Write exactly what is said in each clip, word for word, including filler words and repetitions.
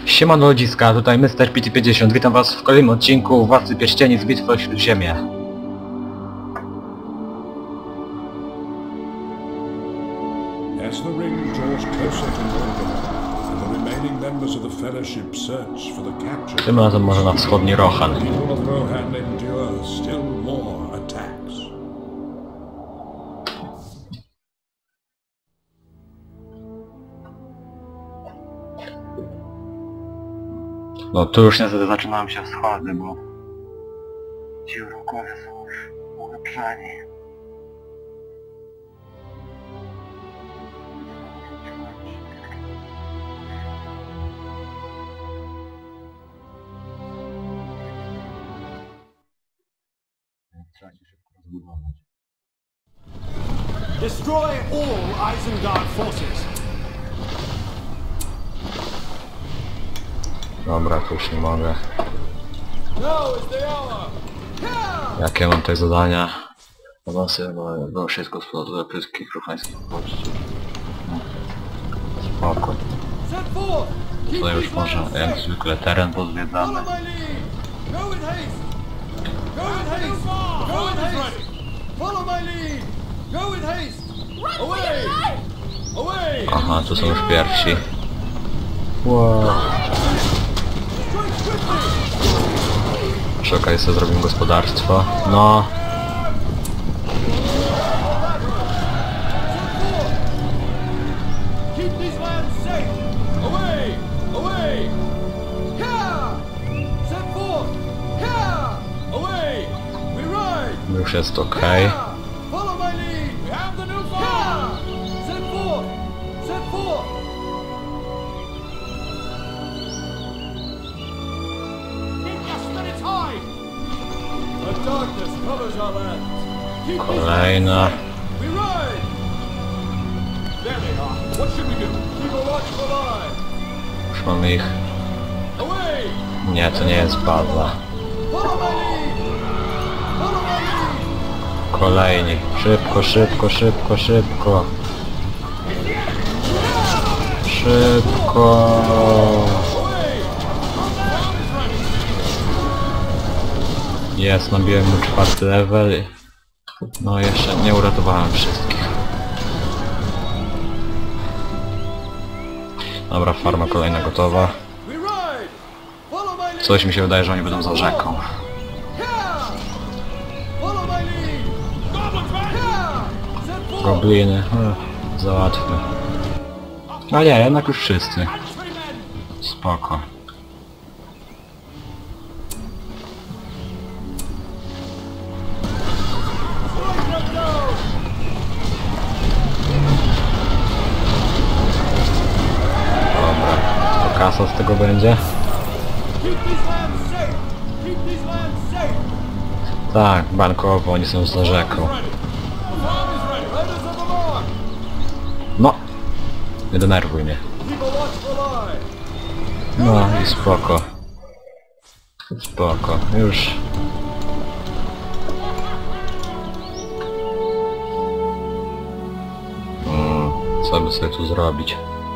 Siemano ludziska, tutaj mister P T pięćdziesiąt. Witam was w kolejnym odcinku Władcy Pierścieni z Bitwy o Śródziemie. As the ring draws closer to Mordor, and the remaining members of the Fellowship search for the capture, Tym razem może na wschodni Rohan. people of Rohan endure still more attacks. No tu już niestety zaczynają się wschody, bo ci wrogowie są już ulepszeni. Trzeba się szybko rozbudować. Destroy all Isengard forces. Dobra, to już nie mogę. Now is the hour. Jakie mam tutaj zadania? Awansy do wszystko spłoduje wszystkich ruchańskich poczci. Spoko. Set forth. To już może jak zwykle teren pozwiedzamy. Follow my lead. Go in haste. Go in haste. Go in haste. Follow my lead. Go in haste. Away. Away. Aha, tu są już pierwsi. Wow. Przy okazji sobie zrobimy gospodarstwo. No. Keep these lands safe. Away. Away. Here. Set forth. Here. Away. We ride. Już jest ok. Follow my lead. We have the new farm. Set forth. Set forth. Keep your spirits high. The darkness covers our lands. Keep these Kolejna. lands safe. We ride. There they are. What should we do? Keep a watchful eye. Już mamy ich. Away. Nie, to nie jest baza. Follow my lead. Follow my lead. Kolejni. Szybko, szybko, szybko, szybko. Szybko. Jest, nabiłem mu czwarty level. No jeszcze nie uratowałem wszystkich. Dobra, farma kolejna gotowa. We ride. Follow my lead. Coś mi się wydaje, że oni będą za rzeką. Here. Follow my lead. Goblins back. Here. Set forth. Gobliny. Ech, za łatwe. A nie, jednak już wszyscy. Infantrymen. Spoko. Strike them down. Dobra. To kasa z tego będzie? Keep these lands safe. Keep these lands safe. Tak, bankowo, oni są za rzeką. Ready. The farm is ready. Riders of the mark. No! Nie denerwuj mnie. Keep a watchful eye. No i spoko. Spoko, już. Mm, co by sobie tu zrobić?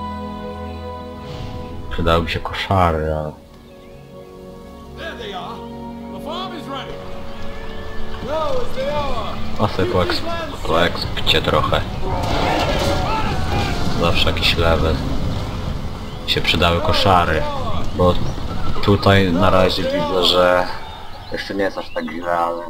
Przydałyby się koszary, ale... There they are. The farm is ready. Now is the hour. A sobie po, eks po ekspcie trochę. Zawsze jakiś level. Się przydały koszary. Bo tutaj na razie widzę, że jeszcze nie jest aż tak źle, ale...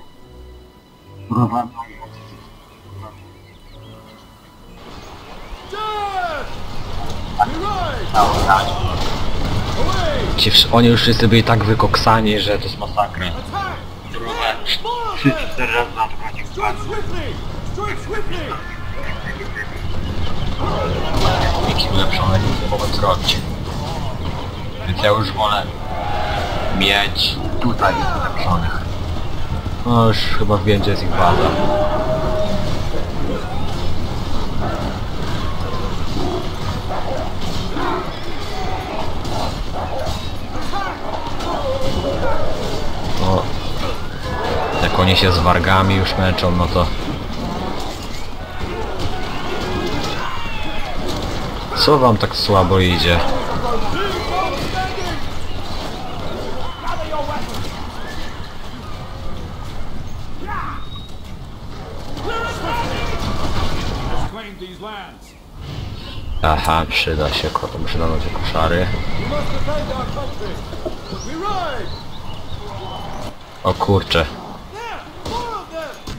Death. We ride. Away. Ci, wsz- oni już wszyscy byli tak wykoksani, że to jest masakra. Attack. More of them. Strike swiftly. Strike swiftly. Nikt ulepszony nic nie mogą zrobić. Więc ja już wolę mieć tutaj ulepszonych. No już chyba wiem, gdzie jest ich baza. O, jak oni się z wargami już męczą, no to... Co wam tak słabo idzie? Let's claim these lands. Aha, przyda się, kotom przydano te koszary. We must defend our country. We ride. O kurcze. There, more of them.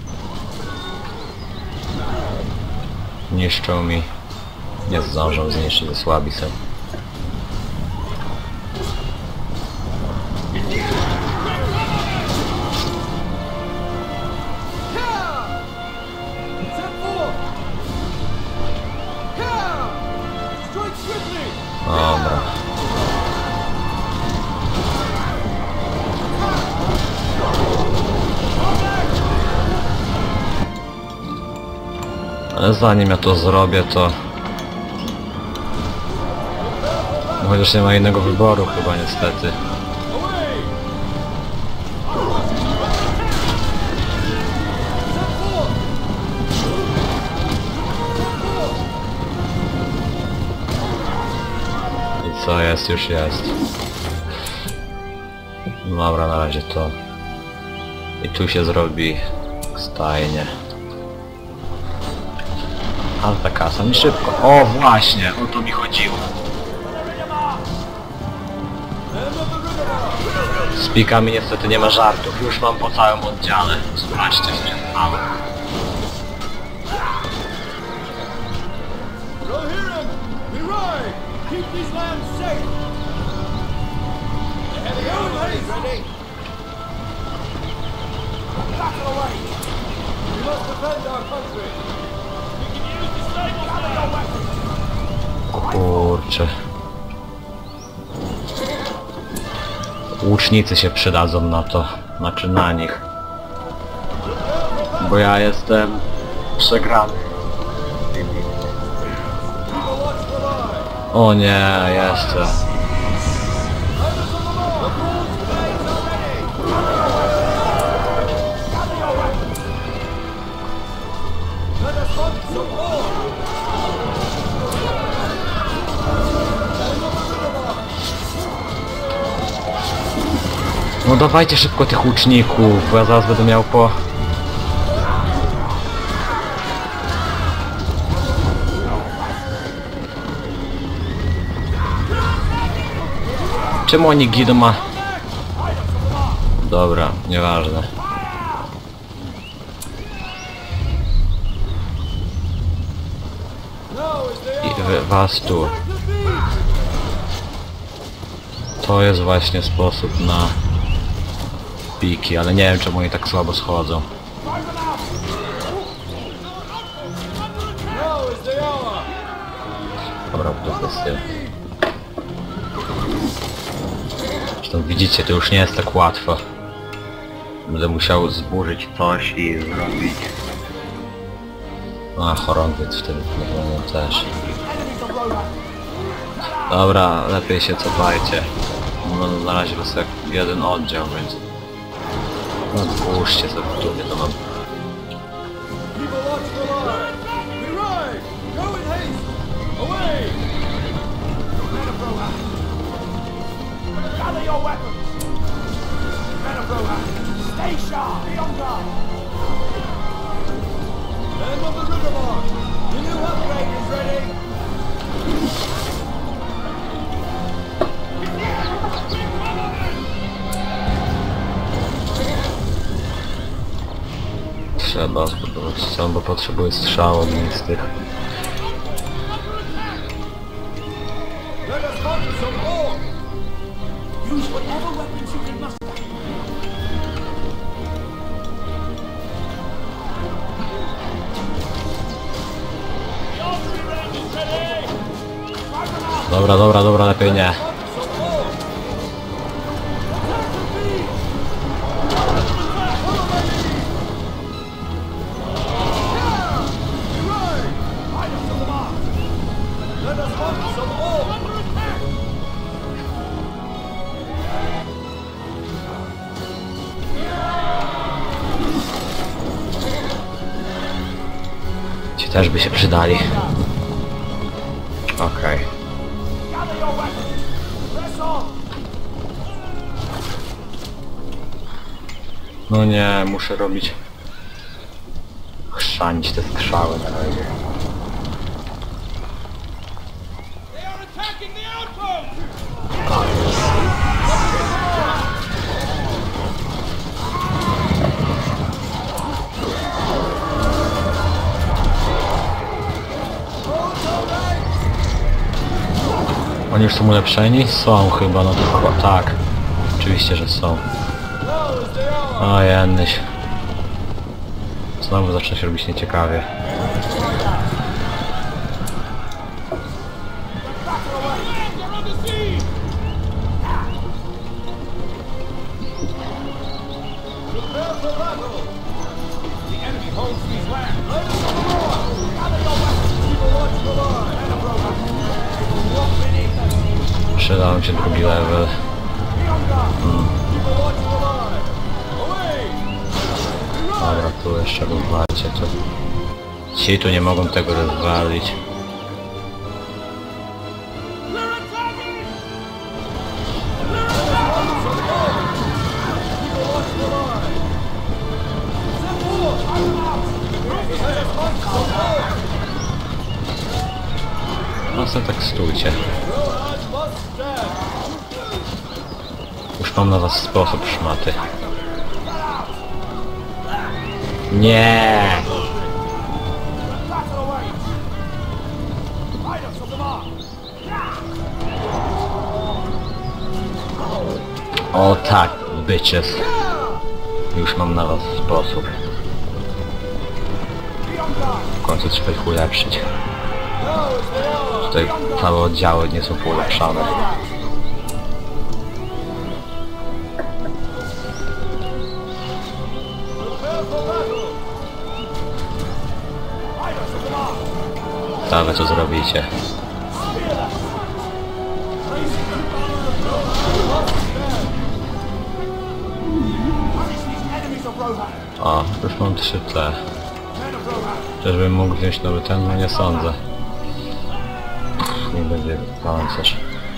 Niszczą mi. Nie zdążą zniszczyć, ze słabi są. Dobra. Ale zanim ja to zrobię, to... No, chociaż nie ma innego wyboru chyba niestety. I co jest, już jest. Dobra, na razie to. I tu się zrobi stajnie. Ale ta kasa mi szybko. O właśnie, o to mi chodziło. Z pikami niestety nie ma żartów. Już mam po całym oddziale. Zobaczcie, co się stało. Rohirrim, we ride. Keep these lands safe. The heavy artillery ready. Battle away. We must defend our country. We can use the stables now. Gather your weapons. Kurczę. Łucznicy się przydadzą na to. Znaczy na nich. Bo ja jestem przegrany. O nie, jeszcze. No dawajcie szybko tych łuczników, bo ja zaraz będę miał po... Czemu oni gidą ma... Dobra, nieważne. I wy, was tu. To jest właśnie sposób na piki, ale nie wiem czemu oni tak słabo schodzą. Dobra, to jest tym. Zresztą widzicie, to już nie jest tak łatwo. Będę musiał zburzyć coś i zrobić... A, chorągwiec w tym no, też. Dobra, lepiej się cofajcie. No, na razie to jest jak jeden oddział, więc... No, puśćcie sobie tu, nie to mam... Gather your weapons! Men of Rohan, stay sharp! Be on guard! Men of the Rivermark, the new upgrade is ready! Trzeba zbudować strzał, bo potrzebuję strzału z tych. Let us hunt some more! Use whatever weapons you can muster. Dobra, dobra, dobra, lepiej nie. Ci też by się przydali. Okej. Okay. Gather your weapons! Press on! No nie, muszę robić... chrzanić te strzały na razie. They are attacking the outpost! Oni już są ulepszeni? Są chyba, no to chyba tak. Oczywiście, że są. O jennyś. Znowu zaczyna się robić nieciekawie. They're on the siege! Prepare for battle! The enemy holds these lands! Let us go! Gather your weapons! We will watch the line! And a program! Walk beneath us! Przydał mi się drugi level. Dobra, tu jeszcze rozwalcie to. Ci tu nie mogą tego rozwalić. No sobie tak stójcie. Już mam na was sposób, szmaty. Nie. O tak, bitches. Już mam na was sposób. W końcu trzeba ich ulepszyć. Tutaj całe oddziały nie są ulepszane. A wy co zrobicie? O, już mam trzy te. Czyżbym mógł wziąć nowy ten? No nie sądzę. Nie będzie pancerz.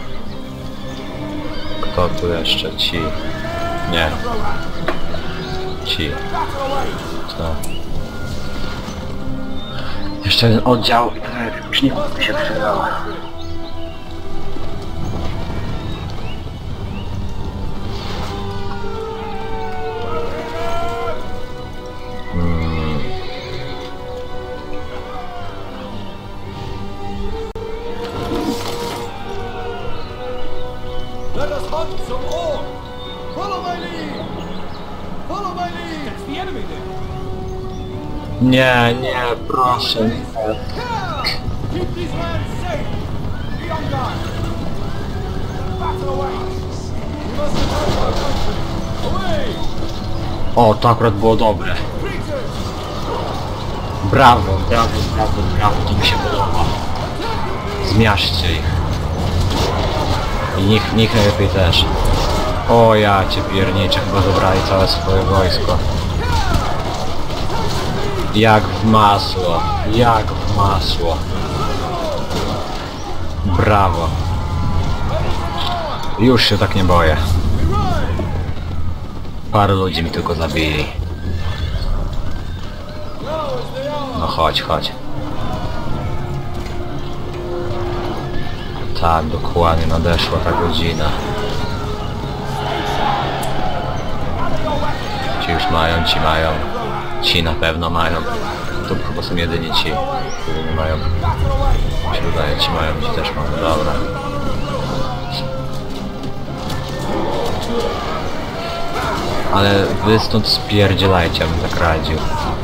Kto tu jeszcze? Ci. Nie. Ci. Co? Jeszcze jeden oddział i to już nie by się przydało. Hmm. Let us hunt some orc! Follow my lead! Follow my lead! That's the enemy there! Nie, nie, proszę. Nie. Keep these lands safe! Be on guard! Battle away! We must defend our country! Away! O, to akurat było dobre. Creatures! Brawo, brawo, brawo, brawo, to mi się podoba. Zmiażdżcie ich. I nich, nich najlepiej też. O ja cię pierniczę, chyba zabrali całe swoje wojsko. Jak w masło, jak w masło. Brawo. Już się tak nie boję. Parę ludzi mi tylko zabili. No chodź, chodź. Tak, dokładnie nadeszła ta godzina. Ci już mają, ci mają. Ci na pewno mają. To chyba są jedynie ci, którzy nie mają. Mi się wydaje, ci mają, ci też mają. Dobra. Ale wy stąd spierdzielajcie, bym tak radził.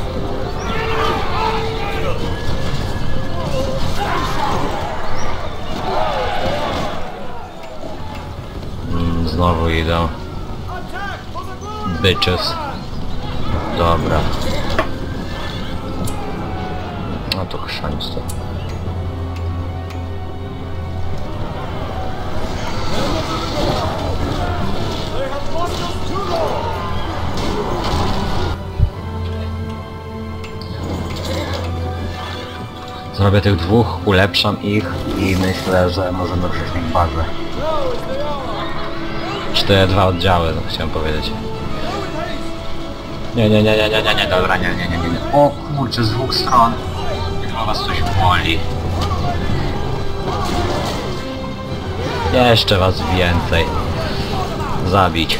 Mm, znowu idą. Bitches. Dobra. No to chrzanić to. Zrobię tych dwóch, ulepszam ich i myślę, że możemy przejść ich bazę. Czy te dwa oddziały, no chciałem powiedzieć. Nie, nie, nie, nie, nie, nie, nie, dobra, nie, nie, nie, nie, nie. O kurczę, z dwóch stron. Chyba was coś boli. Jeszcze was więcej. Zabić.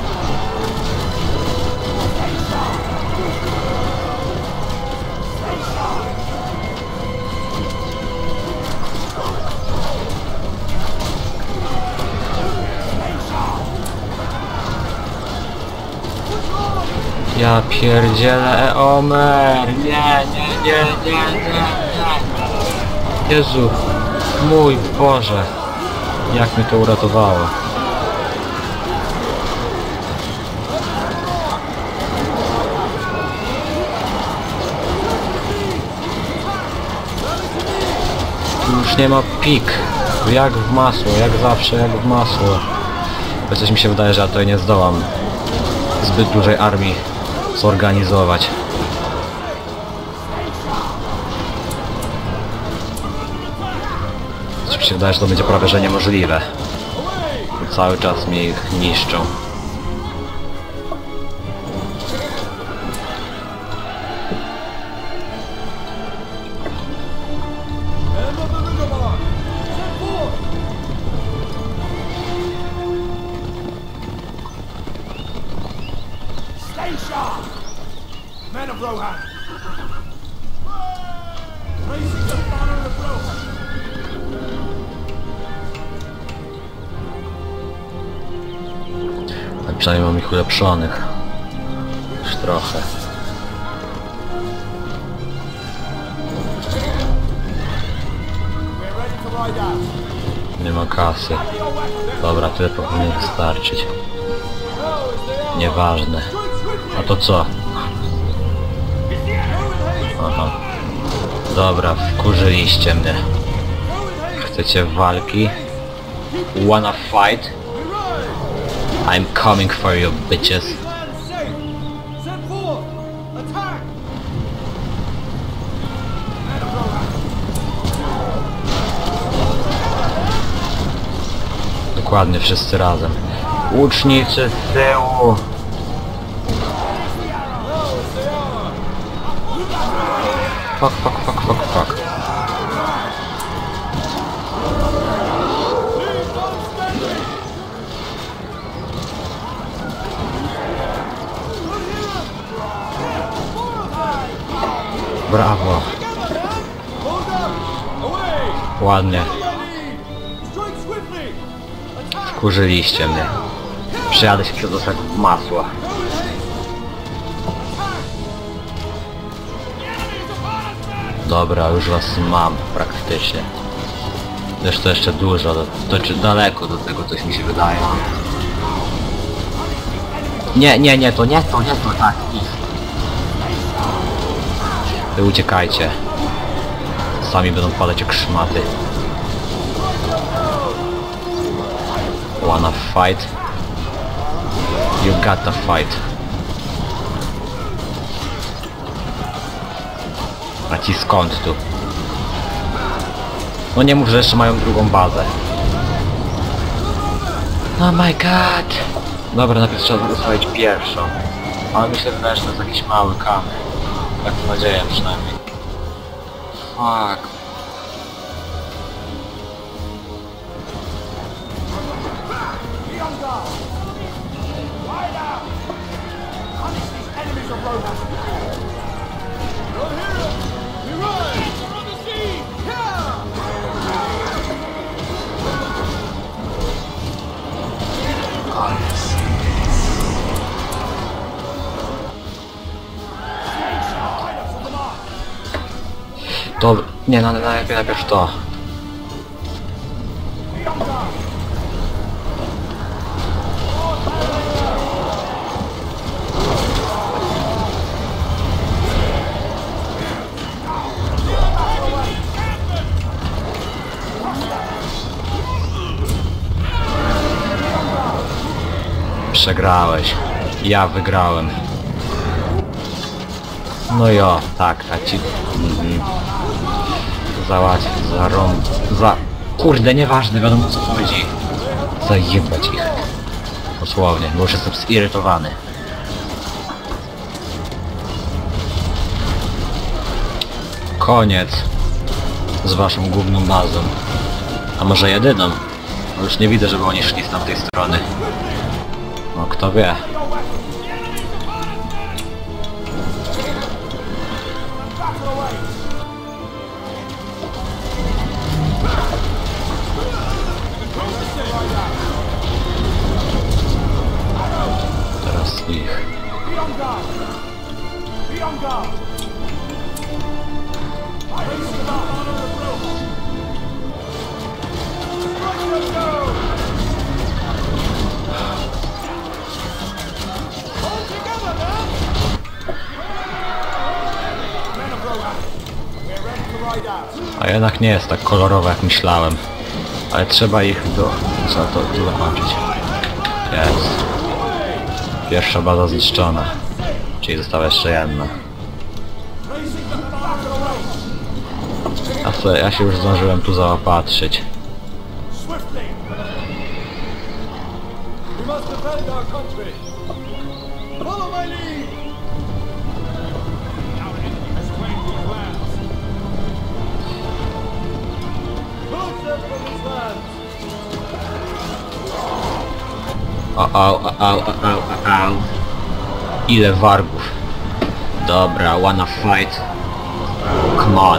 Ja pierdzielę, Eomer! Nie, nie, nie, nie, nie, nie! Jezu! Mój Boże! Jak mnie to uratowało! Już nie ma pik! Jak w masło, jak zawsze, jak w masło! Bo coś mi się wydaje, że ja tutaj nie zdołam zbyt dużej armii zorganizować. Coś mi się wydaje, że to będzie prawie że niemożliwe. Bo cały czas mnie ich niszczą. Men of Rohan! Raising the banner of Rohan! A przynajmniej mam ich ulepszonych. Już trochę. We're ready to ride out! Nie ma kasy. Dobra, tyle powinno wystarczyć. Nieważne. A to co? Aha. Dobra, wkurzyliście mnie. Chcecie walki? Wanna fight? I'm coming for you, bitches. Set forth! Attack! Dokładnie, wszyscy razem. Łucznicy z tyłu! Fuck, fuck, fuck, fuck, fuck. Brawo! Ładnie. Wkurzyliście mnie. Przejadę się przedostać w masło. Dobra, już was mam praktycznie. Zresztą jeszcze dużo, do, to czy daleko do tego coś mi się wydaje. Nie, nie, nie, to nie to, nie to, tak. Wy uciekajcie. Sami będą padać jak szmaty. Wanna fight? You gotta fight. A ci skąd tu? No nie mów, że jeszcze mają drugą bazę. Oh my god! Dobra, najpierw trzeba zostawić pierwszą. Ale myślę, że to jest jakiś mały kamień. Tak mam nadzieję przynajmniej. Fuck. To... nie, no, najpierw, najpierw to. Przegrałeś. Ja wygrałem. No jo, tak, tak ci... Mm, załatwić, zarąb... za... Kurde, nieważne, wiadomo co chodzi. Zajebać ich. Dosłownie, bo już jestem zirytowany. koniec z waszą główną bazą. A może jedyną? Bo już nie widzę, żeby oni szli z tamtej strony. No kto wie. Teraz ich. Be on guard! Be on guard! Raise them up on the roof! Strike them down! Hold together now! Men of Rohan, we're ready to ride out. A jednak nie jest tak kolorowo jak myślałem. Ale trzeba ich do... Trzeba to tu zakończyć. Jest. Pierwsza baza zniszczona. Czyli została jeszcze jedna. A co, ja się już zdążyłem tu zaopatrzyć. Swiftly! We must defend our country! Follow my lead! Our enemy has claimed these lands! Move them from these lands! O, o, o, o, o, o, o. Ile wargów. Dobra, wanna fight? Come on.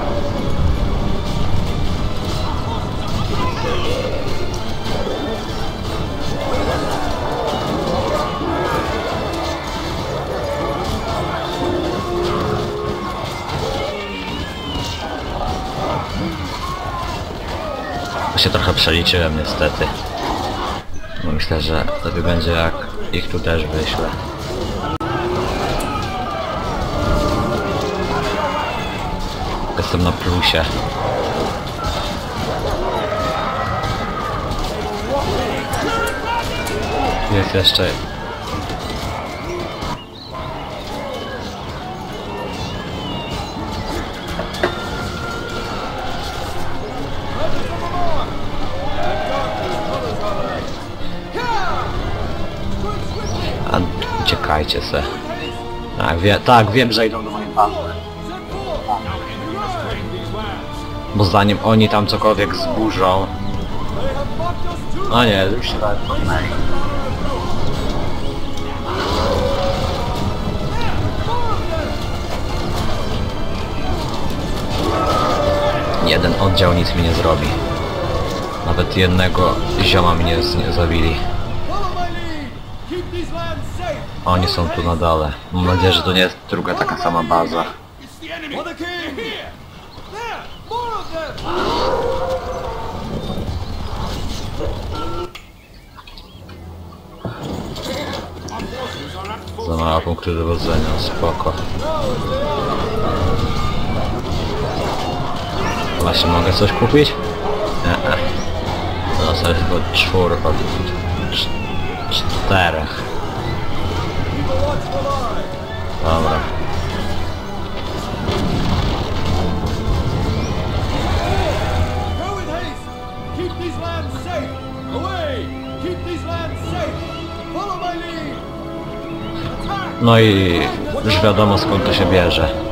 Się trochę przeliczyłem niestety. No myślę, że wtedy będzie jak ich tu też wyślę. Jestem na plusie. Jest jeszcze... A, uciekajcie se. Tak, wie, tak, wiem, że idą do mojej bazy. Bo zanim oni tam cokolwiek zburzą... No nie, już się nawet podnęli. Jeden oddział nic mi nie zrobi. Nawet jednego zioma mi nie, z- nie zabili. Follow my lead! Keep these lands safe! Oni są tu na dole. Mam nadzieję, że to nie jest druga taka sama baza. It's the enemy! For the king! Here! There! More of them! Our forces are at full Za mało punktu dowodzenia, spoko. Właśnie mogę coś kupić? Nie, nie. No sobie tylko czwórko. Cz- czterech. Dobra. Go with haste! Keep these lands safe! Away! Keep these lands safe! Follow my lead! Attack! No i już wiadomo skąd to się bierze.